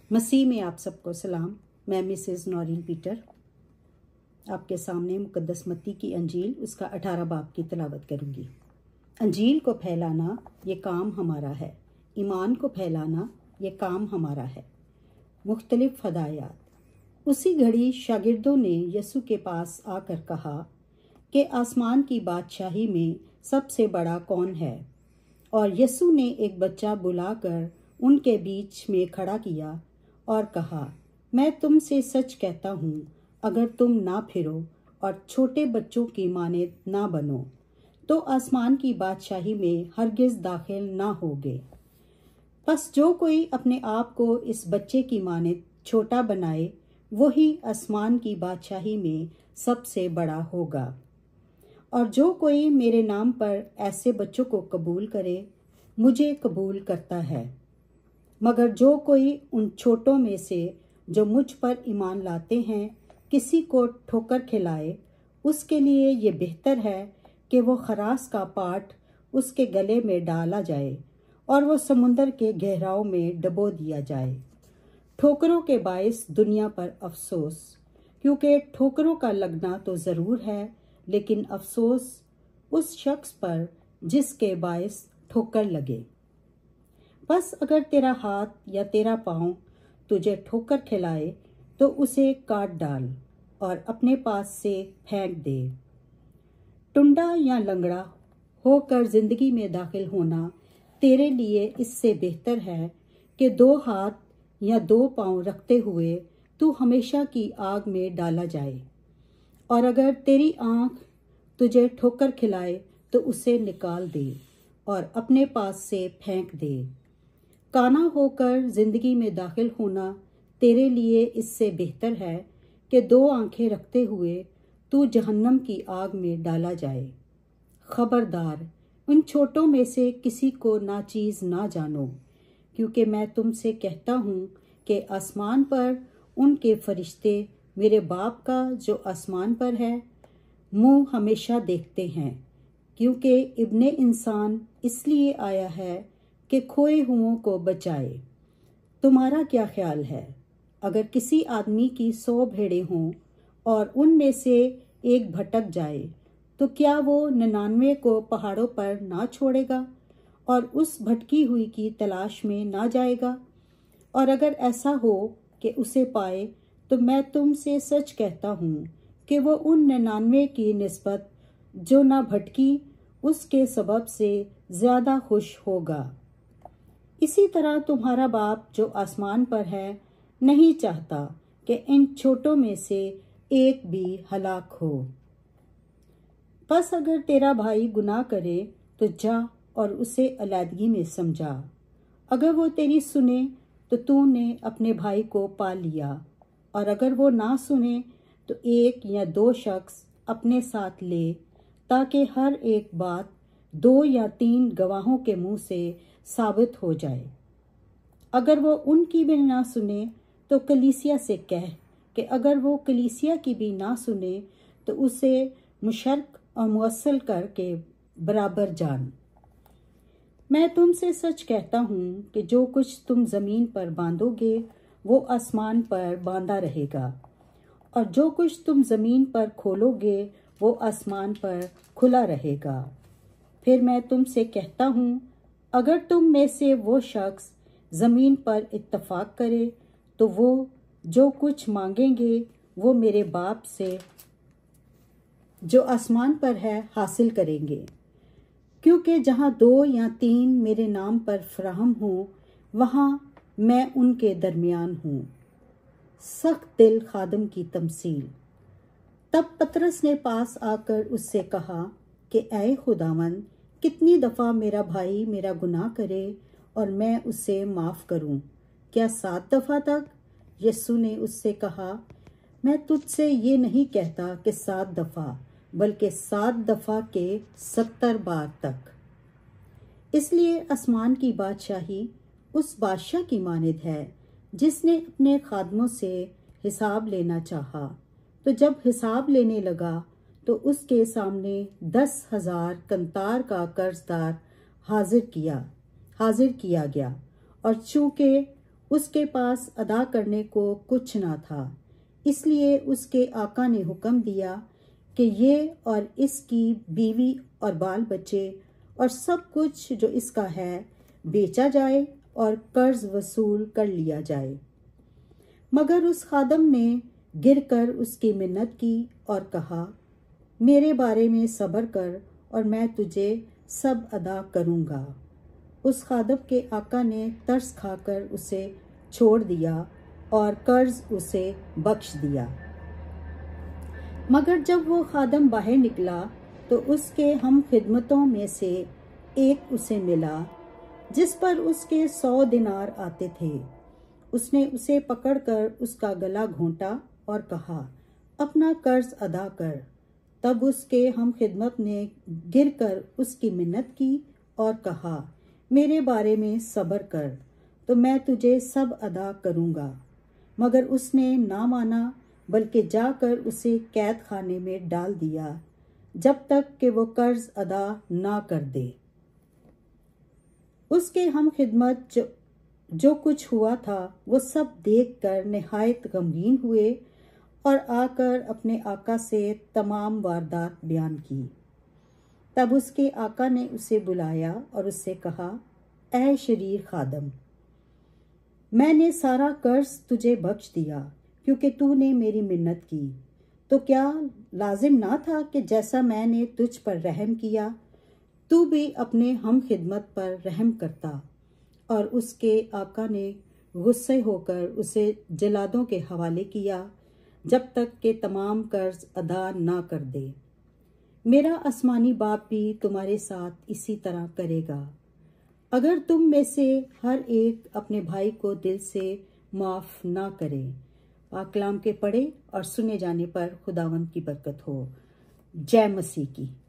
मसीह में आप सबको सलाम। मैं मिसेस नौरीन पीटर आपके सामने मुकद्दस मत्ती की अंजील उसका 18 बाब की तलावत करूंगी। अंजील को फैलाना ये काम हमारा है, ईमान को फैलाना ये काम हमारा है। मुख्तलिफ हदायत। उसी घड़ी शागिर्दों ने यीशु के पास आकर कहा कि आसमान की बादशाही में सबसे बड़ा कौन है। और यीशु ने एक बच्चा बुलाकर उनके बीच में खड़ा किया और कहा, मैं तुमसे सच कहता हूँ, अगर तुम ना फिरो और छोटे बच्चों की माने ना बनो तो आसमान की बादशाही में हरगिज दाखिल ना होगे। बस जो कोई अपने आप को इस बच्चे की माने छोटा बनाए वही आसमान की बादशाही में सबसे बड़ा होगा। और जो कोई मेरे नाम पर ऐसे बच्चों को कबूल करे मुझे कबूल करता है। मगर जो कोई उन छोटों में से जो मुझ पर ईमान लाते हैं किसी को ठोकर खिलाए, उसके लिए ये बेहतर है कि वो खरास का पाट उसके गले में डाला जाए और वो समुंदर के गहराव में डबो दिया जाए। ठोकरों के बायस दुनिया पर अफसोस, क्योंकि ठोकरों का लगना तो ज़रूर है, लेकिन अफसोस उस शख्स पर जिसके बायस ठोकर लगे। बस अगर तेरा हाथ या तेरा पाँव तुझे ठोकर खिलाए तो उसे काट डाल और अपने पास से फेंक दे। टुंडा या लंगड़ा होकर जिंदगी में दाखिल होना तेरे लिए इससे बेहतर है कि 2 हाथ या 2 पाँव रखते हुए तू हमेशा की आग में डाला जाए। और अगर तेरी आँख तुझे ठोकर खिलाए तो उसे निकाल दे और अपने पास से फेंक दे। काना होकर जिंदगी में दाखिल होना तेरे लिए इससे बेहतर है कि 2 आंखें रखते हुए तू जहन्नम की आग में डाला जाए। खबरदार, उन छोटों में से किसी को नाचीज ना जानो, क्योंकि मैं तुमसे कहता हूँ कि आसमान पर उनके फरिश्ते मेरे बाप का जो आसमान पर है मुँह हमेशा देखते हैं। क्योंकि इब्ने इंसान इसलिए आया है कि खोए हुओं को बचाए। तुम्हारा क्या ख्याल है, अगर किसी आदमी की 100 भेड़ें हों और उनमें से एक भटक जाए तो क्या वो 99 को पहाड़ों पर ना छोड़ेगा और उस भटकी हुई की तलाश में ना जाएगा? और अगर ऐसा हो कि उसे पाए तो मैं तुमसे सच कहता हूँ कि वो उन 99 की निस्बत जो ना भटकी उसके सबब से ज्यादा खुश होगा। इसी तरह तुम्हारा बाप जो आसमान पर है नहीं चाहता कि इन छोटों में से एक भी हलाक हो। बस अगर तेरा भाई गुनाह करे तो जा और उसे अलहदगी में समझा। अगर वो तेरी सुने तो तूने अपने भाई को पा लिया, और अगर वो ना सुने तो 1 या 2 शख्स अपने साथ ले, ताकि हर एक बात 2 या 3 गवाहों के मुंह से साबित हो जाए। अगर वो उनकी भी ना सुने तो कलीसिया से कह कि अगर वो कलीसिया की भी ना सुने तो उसे मुशर्क और मुअस्सल करके बराबर जान। मैं तुमसे सच कहता हूँ कि जो कुछ तुम ज़मीन पर बांधोगे वो आसमान पर बांधा रहेगा, और जो कुछ तुम ज़मीन पर खोलोगे वो आसमान पर खुला रहेगा। फिर मैं तुमसे कहता हूँ, अगर तुम में से वो शख्स ज़मीन पर इत्तफाक करे तो वो जो कुछ मांगेंगे वो मेरे बाप से जो आसमान पर है हासिल करेंगे। क्योंकि जहाँ 2 या 3 मेरे नाम पर फराहम हो वहाँ मैं उनके दरमियान हूँ। सख्त दिल खादम की तमसील। तब पतरस ने पास आकर उससे कहा कि ऐ खुदावंद, कितनी दफ़ा मेरा भाई मेरा गुनाह करे और मैं उसे माफ़ करूं? क्या 7 दफ़ा तक? यीशु ने उससे कहा, मैं तुझसे ये नहीं कहता कि 7 दफ़ा, बल्कि 7 दफ़ा के 70 बार तक। इसलिए आसमान की बादशाही उस बादशाह की मानिद है जिसने अपने खादमों से हिसाब लेना चाहा, तो जब हिसाब लेने लगा तो उसके सामने 10,000 कंतार का कर्जदार हाजिर किया गया। और चूंकि उसके पास अदा करने को कुछ ना था, इसलिए उसके आका ने हुक्म दिया कि ये और इसकी बीवी और बाल बच्चे और सब कुछ जो इसका है बेचा जाए और कर्ज वसूल कर लिया जाए। मगर उस खादम ने गिरकर उसकी मिन्नत की और कहा, मेरे बारे में सब्र कर और मैं तुझे सब अदा करूँगा। उस खादम के आका ने तरस खाकर उसे छोड़ दिया और कर्ज उसे बख्श दिया। मगर जब वो खादम बाहर निकला तो उसके हम खिदमतों में से एक उसे मिला जिस पर उसके 100 दिनार आते थे। उसने उसे पकड़कर उसका गला घोंटा और कहा, अपना कर्ज अदा कर। तब उसके हम खिदमत ने गिरकर उसकी मिन्नत की और कहा, मेरे बारे में सब्र कर तो मैं तुझे सब अदा करूँगा। मगर उसने ना माना, बल्कि जाकर उसे कैद खाने में डाल दिया जब तक कि वो कर्ज अदा ना कर दे। उसके हम खिदमत जो कुछ हुआ था वो सब देखकर निहायत गमगीन हुए और आकर अपने आका से तमाम वारदात बयान की। तब उसके आका ने उसे बुलाया और उससे कहा, ऐ शरीर खादम, मैंने सारा कर्ज तुझे बख्श दिया क्योंकि तूने मेरी मिन्नत की। तो क्या लाजिम ना था कि जैसा मैंने तुझ पर रहम किया तू भी अपने हम खिदमत पर रहम करता। और उसके आका ने गुस्से होकर उसे जलादों के हवाले किया जब तक कि तमाम कर्ज अदा ना कर दे। मेरा आसमानी बाप भी तुम्हारे साथ इसी तरह करेगा अगर तुम में से हर एक अपने भाई को दिल से माफ ना करे। पाक कलाम के पढ़े और सुने जाने पर खुदावंद की बरकत हो। जय मसीह की।